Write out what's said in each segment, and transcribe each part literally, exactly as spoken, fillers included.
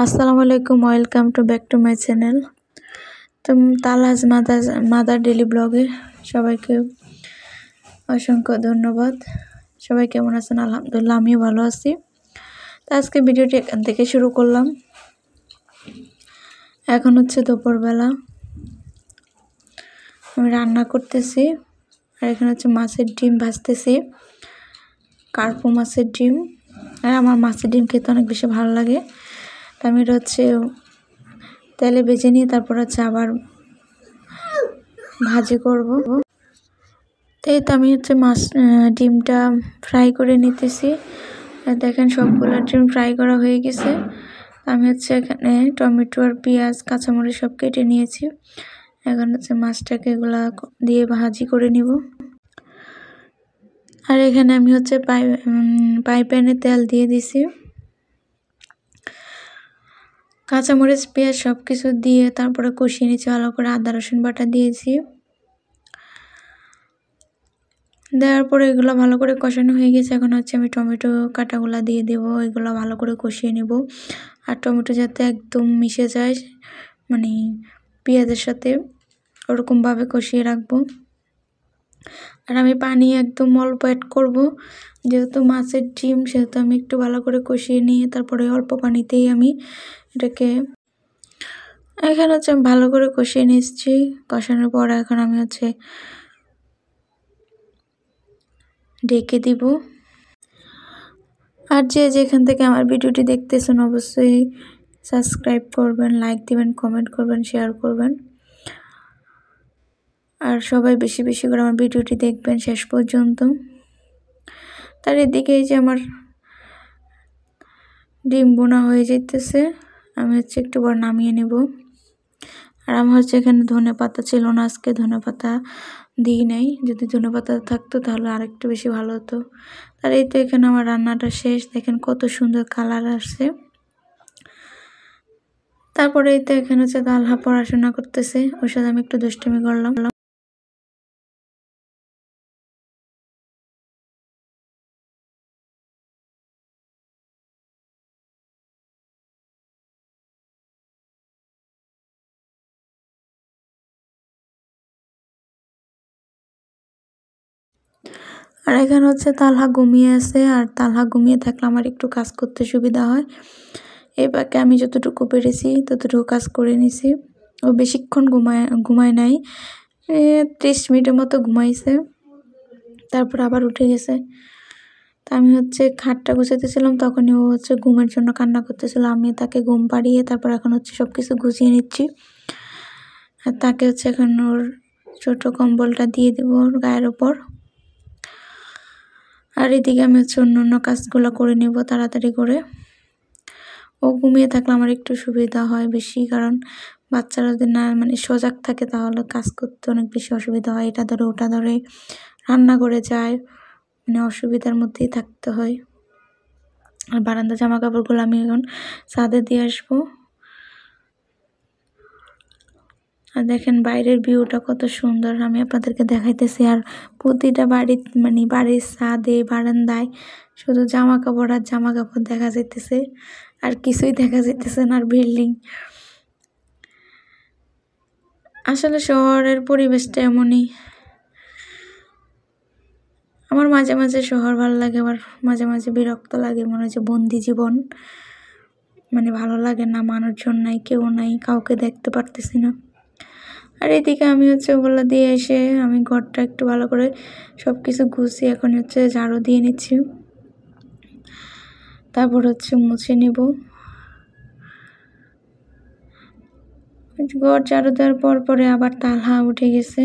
আসসালামু আলাইকুম, welcome to back to my channel. তো তালহাজ মাদার মাদার ডেলি ব্লগে সবাইকে অসংখ্য ধন্যবাদ। সবাই কেমন আছেন? আলহামদুলিল্লাহ, আমিও ভালো আছি। তো আজকে ভিডিওটি এখান থেকে শুরু করলাম। এখন হচ্ছে দুপুরবেলা, আমি রান্না করতেছি। আর এখানে হচ্ছে মাছের ডিম ভাজতেছি, কার্পু মাছের ডিম। আর আমার মাছের ডিম খেতে অনেক বেশি ভালো লাগে। তো আমি এটা হচ্ছে তেলে ভেজে নিয়ে তারপর হচ্ছে আবার ভাজি করব। তাই তো আমি হচ্ছে মাছ ডিমটা ফ্রাই করে নিতেছি। আর দেখেন সবগুলো ডিম ফ্রাই করা হয়ে গেছে। আমি হচ্ছে এখানে টমেটো আর পেঁয়াজ কাঁচামরিচ সব কেটে নিয়েছি। এখন হচ্ছে মাছটাকে এগুলা দিয়ে ভাজি করে নিব। আর এখানে আমি হচ্ছে পাই পাই প্যানে তেল দিয়ে দিছি। কাঁচামরিচ পেঁয়াজ সব কিছু দিয়ে তারপরে কষিয়ে নিচ্ছি ভালো করে। আদা রসুন বাটা দিয়েছি। দেওয়ার পরে এগুলো ভালো করে কষানো হয়ে গেছে। এখন হচ্ছে আমি টমেটো কাটাগুলা দিয়ে দেবো, এগুলো ভালো করে কষিয়ে নেব। আর টমেটো যাতে একদম মিশে যায়, মানে পেঁয়াজের সাথে, ওরকমভাবে কষিয়ে রাখবো। আর আমি পানি একদম অল্প অ্যাড করব, যেহেতু মাছের ডিম, সেহেতু আমি একটু ভালো করে কষিয়ে নিয়ে তারপরে অল্প পানিতেই আমি এটাকে এখানে হচ্ছে আমি ভালো করে কষিয়ে নিচ্ছি। কষানোর পর এখন আমি হচ্ছে ঢেকে দিব। আর যে যেখান থেকে আমার ভিডিওটি দেখতেছেন অবশ্যই সাবস্ক্রাইব করবেন, লাইক দিবেন, কমেন্ট করবেন, শেয়ার করবেন। আর সবাই বেশি বেশি করে আমার ভিডিওটি দেখবেন শেষ পর্যন্ত। তার এদিকে এই যে আমার ডিম বোনা হয়ে যেতেছে, আমি হচ্ছে একটু পর নামিয়ে নেব। আর আমার হচ্ছে এখানে ধনে পাতা ছিল না, আজকে ধনে পাতা দিই নাই। যদি ধনে পাতা থাকতো তাহলে আরেকটু বেশি ভালো হতো। আর এই তো এখানে আমার রান্নাটা শেষ। দেখেন কত সুন্দর কালার আসছে। তারপরে এই তো এখানে হচ্ছে তালহা পড়াশোনা করতেছে, ওর সাথে আমি একটু দুষ্টুমি করলাম। আর এখানে হচ্ছে তালহা ঘুমিয়ে আছে। আর তালহা ঘুমিয়ে থাকলে আমার একটু কাজ করতে সুবিধা হয়। এই বাকে আমি যতটুকু পেরেছি ততটুকু কাজ করে নিছি। ও বেশিক্ষণ ঘুমায় ঘুমায় নাই, ত্রিশ মিনিটের মতো ঘুমাইছে, তারপর আবার উঠে গেছে। তা আমি হচ্ছে খাটটা গুছাতেছিলাম, তখনই ও হচ্ছে ঘুমের জন্য কান্না করতেছিল। আমি তাকে ঘুম পাড়িয়ে তারপর এখন হচ্ছে সব কিছু গুছিয়ে নিচ্ছি। আর তাকে হচ্ছে এখন ওর ছোট কম্বলটা দিয়ে দেবো ওর গায়ের ওপর। আর এদিকে আমি হচ্ছে অন্য অন্য কাজগুলো করে নেব তাড়াতাড়ি করে। ও ঘুমিয়ে থাকলে আমার একটু সুবিধা হয় বেশি, কারণ বাচ্চারা যদি না মানে সজাগ থাকে তাহলে কাজ করতে অনেক বেশি অসুবিধা হয়। এটা ধরে ওটা ধরে রান্না করে যায়, মানে অসুবিধার মধ্যেই থাকতে হয়। আর বারান্দা জামা কাপড়গুলো আমি এখন ছাদে দিয়ে আসবো। আর দেখেন বাইরের ভিউটা কত সুন্দর, আমি আপনাদেরকে দেখাইতেছি। আর প্রতিটা বাড়ির মানে বাড়ির ছাদে বারান্দায় শুধু জামা কাপড় আর জামা কাপড় দেখা যাইতেছে, আর কিছুই দেখা যাইতেছে না। আর বিল্ডিং, আসলে শহরের পরিবেশটা এমনই। আমার মাঝে মাঝে শহর ভালো লাগে, আবার মাঝে মাঝে বিরক্ত লাগে, মনে হচ্ছে বন্দি জীবন, মানে ভালো লাগে না। মানুষজন নাই, কেউ নাই, কাউকে দেখতে পারতেছি না। আর এদিকে আমি হচ্ছে ওগুলো দিয়ে এসে আমি ঘরটা একটু ভালো করে সব কিছু গুছিয়ে এখন হচ্ছে ঝাড়ু দিয়ে নিচ্ছি, তারপর হচ্ছে মুছে নিব। ঘর ঝাড়ু দেওয়ার পর পরে আবার তালহা উঠে গেছে।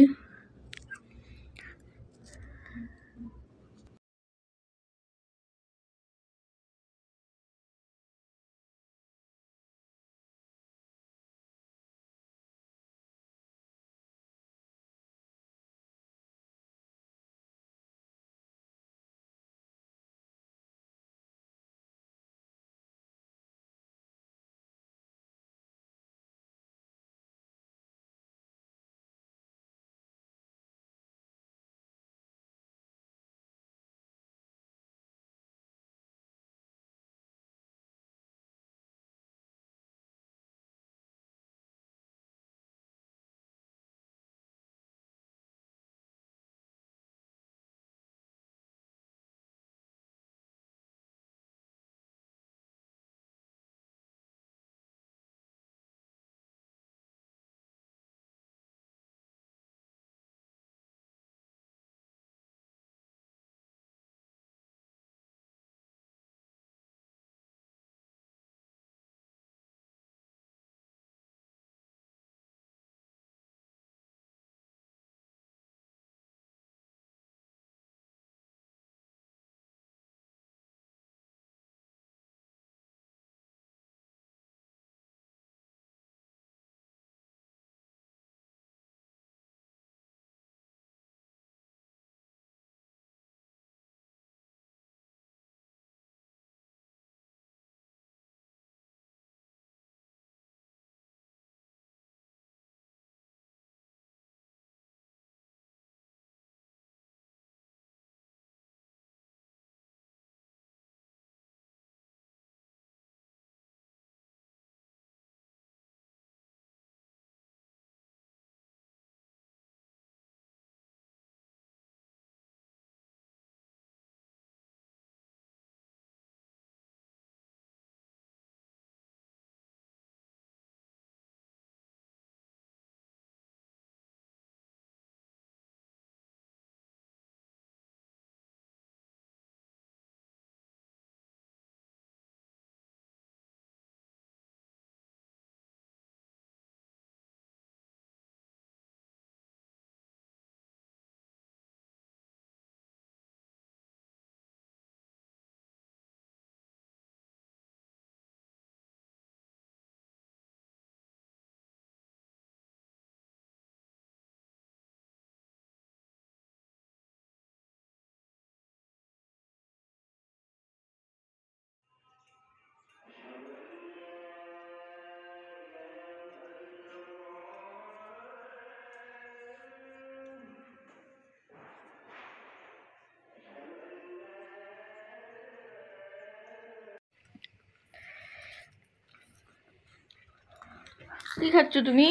কি খাচ্ছ তুমি?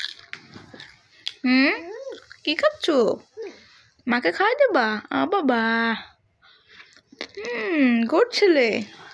হুম, কি খাচ্ছ? মাকে খাওয়াই দেবা? আ বাবা, হুম, গুড ছেলে।